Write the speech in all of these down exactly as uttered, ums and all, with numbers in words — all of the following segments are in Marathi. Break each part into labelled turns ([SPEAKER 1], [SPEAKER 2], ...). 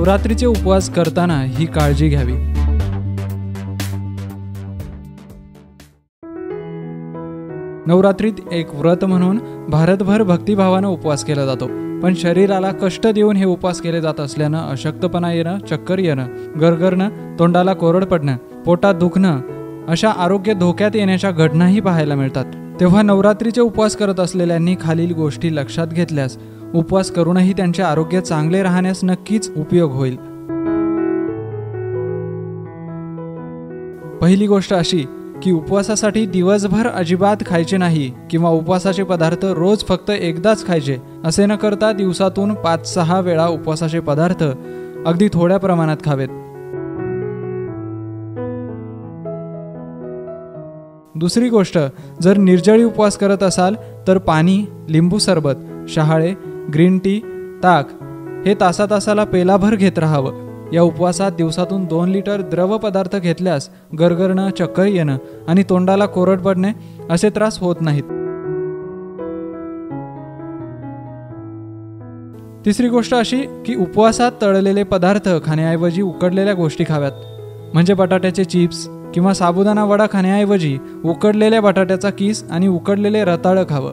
[SPEAKER 1] नवरात्रीचे उपवास करताना ही काळजी घ्यावी। नवरात्रीत एक व्रत म्हणून भारतभर भक्तिभावाने उपवास केला जातो, पण शरीराला कष्ट देऊन हे उपवास केले जात असल्यानं अशक्तपणा येणं, चक्कर येणं, गरगरणं, तोंडाला कोरड पडणं, पोटात दुखणं अशा आरोग्य धोक्यात येण्याच्या घटनाही पाहायला मिळतात। तेव्हा नवरात्रीचे उपवास करत असलेल्यांनी खालील गोष्टी लक्षात घेतल्यास उपवास करूनही त्यांचे आरोग्य चांगले राहण्यास नक्कीच उपयोग होईल। पहिली गोष्ट अशी की उपवासासाठी दिवसभर अजिबात खायचे नाही किंवा उपवासाचे पदार्थ रोज फक्त एकदाच खायचे असे न करता दिवसातून पाच सहा वेळा उपवासाचे पदार्थ अगदी थोड्या प्रमाणात खावेत। दुसरी गोष्ट, जर निर्जळी उपवास करत असाल तर पाणी, लिंबू सरबत, शहाळे, ग्रीन टी, ताक हे तासा तासाला पेलाभर घेत राहावं। या उपवासात दिवसातून दोन लिटर द्रव पदार्थ घेतल्यास गरगरणं, चक्कर येणं आणि तोंडाला कोरड पडणे असे त्रास होत नाहीत। तिसरी गोष्ट अशी की उपवासात तळलेले पदार्थ खाण्याऐवजी उकडलेल्या गोष्टी खाव्यात, म्हणजे बटाट्याचे चिप्स किंवा साबुदाणा वडा खाण्याऐवजी उकडलेल्या बटाट्याचा किस आणि उकडलेले रताळं खावं।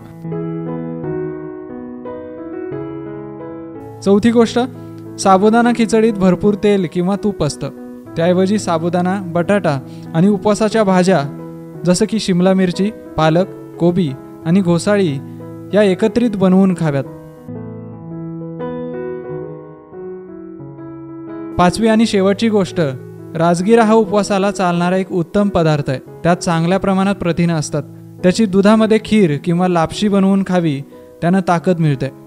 [SPEAKER 1] चौथी गोष्ट, साबुदाणा खिचडीत भरपूर तेल किंवा तूप असतं, त्याऐवजी साबुदाणा, बटाटा आणि उपवासाच्या भाज्या जसं की शिमला मिरची, पालक, कोबी आणि घोसाळी या एकत्रित बनवून खाव्यात। पाचवी आणि शेवटची गोष्ट, राजगिरा हा उपवासाला चालणारा एक उत्तम पदार्थ आहे। त्यात चांगल्या प्रमाणात प्रथिनं असतात। त्याची दुधामध्ये खीर किंवा लापशी बनवून खावी, त्यानं ताकद मिळते।